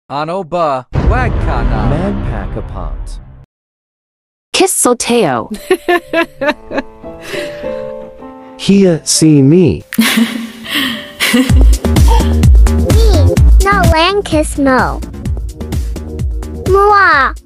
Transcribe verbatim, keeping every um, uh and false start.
Ano ba? Wag ka na. Magpakapont. Kiss Soteo. Here, see me. Me, no lang kiss mo. Mua.